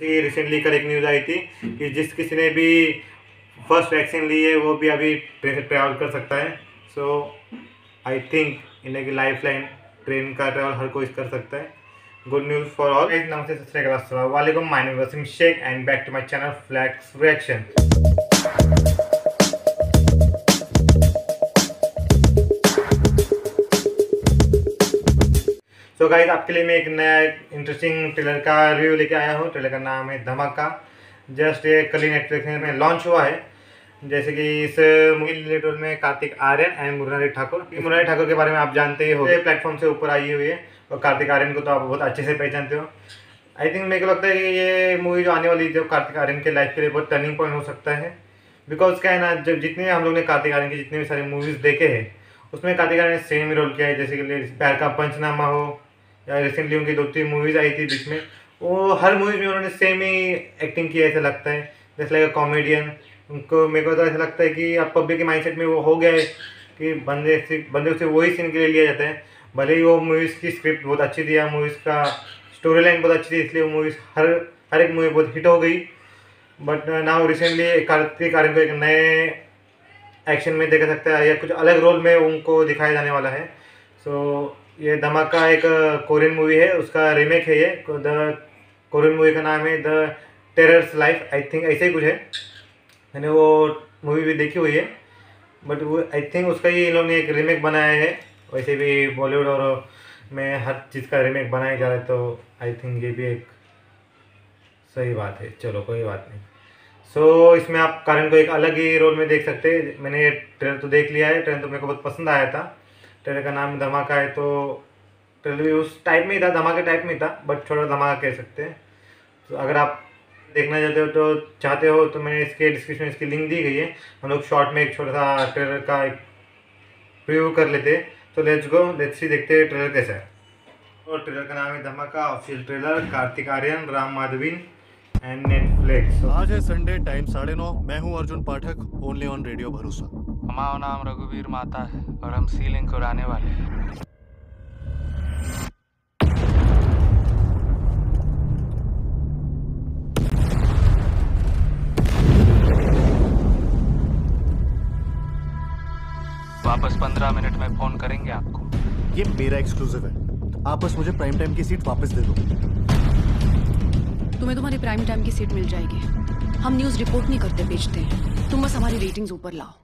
Recently कल एक news आई थी कि जिस किसी ने भी फर्स्ट वैक्सीन ली है वो भी अभी ट्रेन से ट्रैवल कर सकता है। सो आई थिंक इन्हें की लाइफ लाइन ट्रेन का ट्रैवल हर कोई कर सकता है। Good news for all. Namaste, Sat Sri Akal, अस्सलाम वालेकुम। My name is Wasim Shaikh and back to my channel flex reaction. तो गाइस, आपके लिए मैं एक नया इंटरेस्टिंग ट्रेलर का रिव्यू लेके आया हूँ। ट्रेलर का नाम है धमाका। जस्ट ये कल ही नेटफ्लिक्स में लॉन्च हुआ है। जैसे कि इस मूवी रिलेटेड में कार्तिक आर्यन एंड मुरारी ठाकुर। मुरारी ठाकुर के बारे में आप जानते ही हो, प्लेटफॉर्म से ऊपर आई हुई है, और कार्तिक आर्यन को तो आप बहुत अच्छे से पहचानते हो। आई थिंक मेरे को लगता है कि ये मूवी जो आने वाली है, जो कार्तिक आर्यन के लाइफ के लिए बहुत टर्निंग पॉइंट हो सकता है। बिकॉज क्या है ना, जब जितने हम लोग ने कार्तिक आर्यन की जितने भी सारे मूवीज़ देखे हैं, उसमें कार्तिक आर्यन ने सेम ही रोल किया है। जैसे कि प्यार का पंचनामा हो, या रिसेंटली उनकी 2-3 मूवीज़ आई थी बीच में, वो हर मूवीज़ में उन्होंने सेम ही एक्टिंग की, ऐसा लगता है जैसे लाइक अ कॉमेडियन। उनको मेरे को तो ऐसा लगता है कि अब पब्लिक के माइंडसेट में वो हो गया है कि बंदे से वही सीन के लिए लिया जाता है। भले ही वो मूवीज़ की स्क्रिप्ट बहुत अच्छी थी या मूवीज़ का स्टोरी लाइन बहुत अच्छी थी, इसलिए वो मूवीज़ हर एक मूवी बहुत हिट हो गई। But now recently Kartik Aaryan को एक नए एक्शन में देखा सकता है, या कुछ अलग रोल में उनको दिखाया जाने वाला है। सो ये धमाका एक कोरियन मूवी है, उसका रीमेक है ये। द कोरियन मूवी का नाम है the terrors life, I think ऐसे ही कुछ है। मैंने वो मूवी भी देखी हुई है, बट वो आई थिंक उसका ही इन लोगों ने एक रीमेक बनाया है। वैसे भी बॉलीवुड और में हर चीज़ का रीमेक बनाया जा रहा है, तो आई थिंक ये भी एक सही बात है। चलो कोई बात नहीं। सो इसमें आप करण को एक अलग ही रोल में देख सकते हैं। मैंने ट्रेलर तो देख लिया है, ट्रेलर तो मेरे को बहुत पसंद आया था। ट्रेलर का नाम धमाका है, तो ट्रेलर भी उस टाइप में ही था, धमाके टाइप में था, बट छोटा धमाका कह सकते हैं। तो अगर आप देखना चाहते हो तो मैंने इसके डिस्क्रिप्शन में इसकी लिंक दी गई है। हम लोग शॉर्ट में एक छोटा सा ट्रेलर का एक प्रीव्यू कर लेते हैं। तो लेट्स गो, लेट्स सी, देखते हैं ट्रेलर कैसा है। और ट्रेलर का नाम है Dhamaka, official trailer, Kartik Aaryan, Ram Madhavan and Netflix. आज है संडे, टाइम 9:30। मैं हूं Arjun Pathak, only on radio Bharosa. हमारा नाम रघुवीर माता है और हम सीलिंग उड़ाने वाले हैं। वापस 15 मिनट में फोन करेंगे आपको। ये मेरा एक्सक्लूसिव है। आप बस मुझे प्राइम टाइम की सीट वापस दे दो। तुम्हें तुम्हारी प्राइम टाइम की सीट मिल जाएगी। हम न्यूज़ रिपोर्ट नहीं करते, बेचते हैं। तुम बस हमारी रेटिंग्स ऊपर लाओ।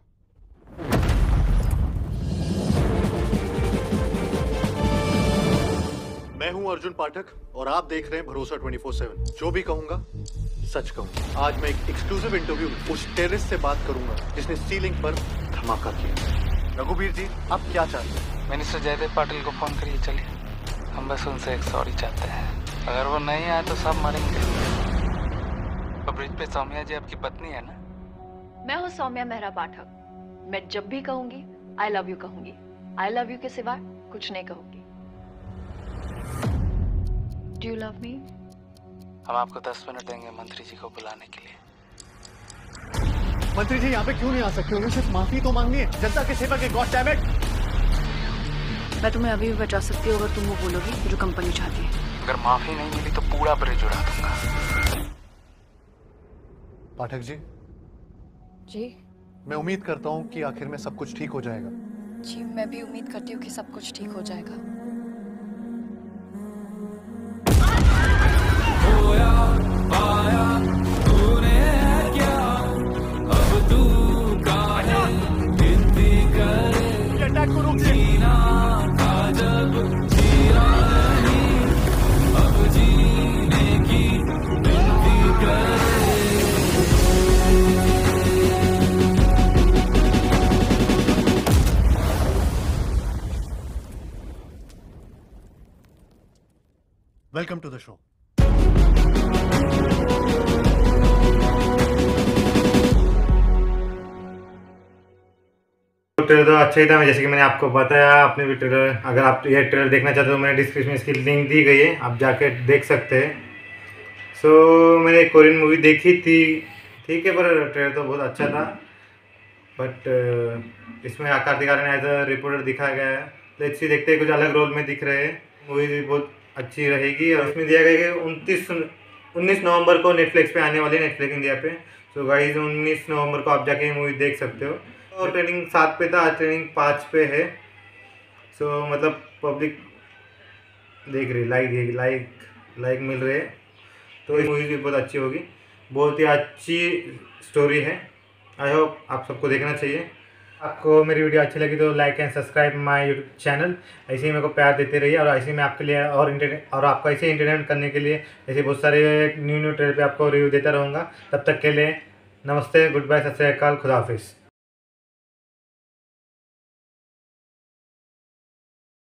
मैं हूं अर्जुन पाठक और आप देख रहे हैं भरोसा 24/7। जो भी कहूंगा सच कहूंगा। आज मैं एक एक्सक्लूसिव इंटरव्यू उस टेररिस्ट से बात करूंगा जिसने सीलिंग पर धमाका किया। रघुवीर जी, आप क्या चाहते हैं? मिनिस्टर जयदेव पाटिल को फोन करिए। चलिए, हम बस उनसे एक सॉरी चाहते हैं। अगर वो नहीं आए तो सब मरेंगे। तो ब्रिज पे सौम्या जी आपकी पत्नी है ना? मैं हूँ सौम्या मेहरा पाठक। मैं जब भी कहूंगी आई लव यू कहूंगी। आई लव यू के सिवा कुछ नहीं कहूंगी। Do you love me? हम आपको 10 मिनट देंगे मंत्री जी को बुलाने के लिए। मंत्री जी यहाँ पे क्यों नहीं आ सकते? उन्हें सिर्फ माफी तो मांगनी है, जनता की सेवा के। God damn it! मैं तुम्हें अभी भी बचा सकती हूँ अगर तुम वो बोलोगी जो कंपनी चाहती है। अगर माफी नहीं मिली तो पूरा ब्रिज उड़ा दूंगा। पाठक जी, जी मैं उम्मीद करता हूँ कि आखिर में सब कुछ ठीक हो जाएगा। जी, मैं भी उम्मीद करती हूँ कि सब कुछ ठीक हो जाएगा। अटैक को रोक दे। Welcome to the show. Trailer तो अच्छा ही था। जैसे कि मैंने आपको बताया, आपने भी ट्रेलर, अगर आप ये ट्रेलर देखना चाहते हो तो मैंने डिस्क्रिप्शन में इसकी लिंक दी गई है, आप जाके देख सकते हैं। सो मैंने एक कोरियन मूवी देखी थी, ठीक है, पर ट्रेलर तो बहुत अच्छा था। बट इसमें Kartik Aaryan as a reporter दिखाया गया है। तो अच्छी देखते हैं, कुछ अलग रोल में दिख रहे हैं। मूवी भी बहुत अच्छी रहेगी। और इसमें दिया गया है कि 19 नवंबर को नेटफ्लिक्स पे आने वाली है, नेटफ्लिक्स इंडिया पे। सो गाइस 19 नवंबर को आप जाके मूवी देख सकते हो। और ट्रेनिंग 7 पे था, आज ट्रेनिंग 5 पे है। सो मतलब पब्लिक देख रही, लाइक मिल रहे हैं, तो ये मूवी भी बहुत अच्छी होगी, बहुत ही अच्छी स्टोरी है। आई होप आप सबको देखना चाहिए। आपको मेरी वीडियो अच्छी लगी तो like and subscribe my YouTube channel. ऐसे ही मेरे को प्यार देते रहिए, और ऐसे ही मैं आपके लिए और आपको ऐसे इंटरटेनमेंट करने के लिए ऐसे बहुत सारे न्यू ट्रेलर पे आपको रिव्यू देता रहूँगा। तब तक के लिए नमस्ते, गुड बाय, सत श्री अकाल, खुदा हाफिज़।